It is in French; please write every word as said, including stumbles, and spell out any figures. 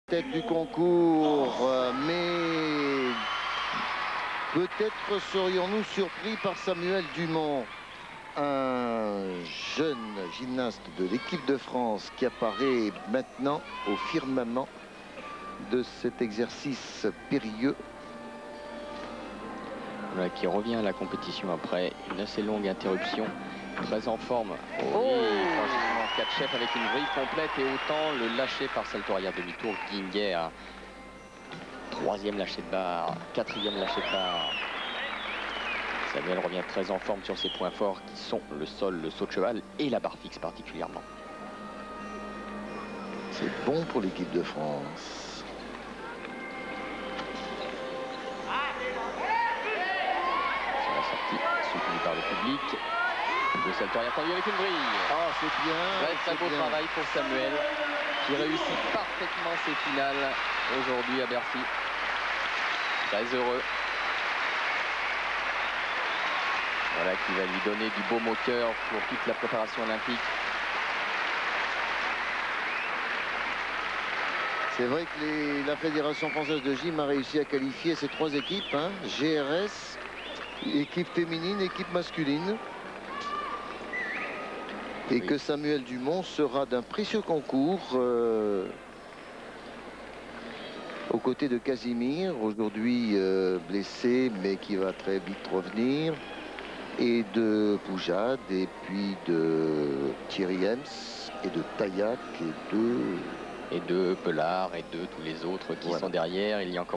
Tête du concours, euh, mais peut-être serions-nous surpris par Samuel Dumont, un jeune gymnaste de l'équipe de France qui apparaît maintenant au firmament de cet exercice périlleux. Voilà, qui revient à la compétition après une assez longue interruption, très en forme. Oh, quatre chefs avec une vrille complète et autant le lâcher par salto arrière demi-tour. Guinguet à troisième lâcher de barre, quatrième lâcher de barre. Samuel revient très en forme sur ses points forts qui sont le sol, le saut de cheval et la barre fixe particulièrement. C'est bon pour l'équipe de France. Sur la sortie, soutenu par le public. Le salto arrière tendu avec une vrille. Ah, c'est bien. Très très beau bien. Travail pour Samuel qui réussit parfaitement ses finales aujourd'hui à Bercy. Très heureux. Voilà qui va lui donner du beau moteur pour toute la préparation olympique. C'est vrai que les, la Fédération française de gym a réussi à qualifier ces trois équipes, hein, G R S, équipe féminine, équipe masculine. Et oui, que Samuel Dumont sera d'un précieux concours euh, aux côtés de Casimir, aujourd'hui euh, blessé, mais qui va très vite revenir, et de Poujade, et puis de Thierry Hems, et de Taillac, et de... Et de Pelard, et de tous les autres qui voilà. sont derrière. Il y a encore